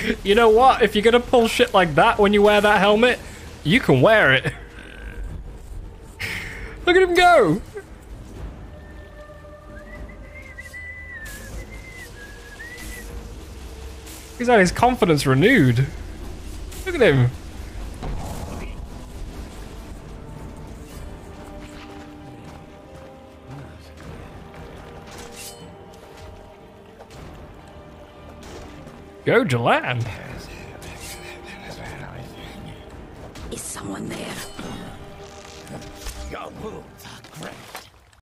You know what? If you're gonna pull shit like that when you wear that helmet, you can wear it. Look at him go! He's had his confidence renewed. Look at him. Go, Jalan. Is someone there?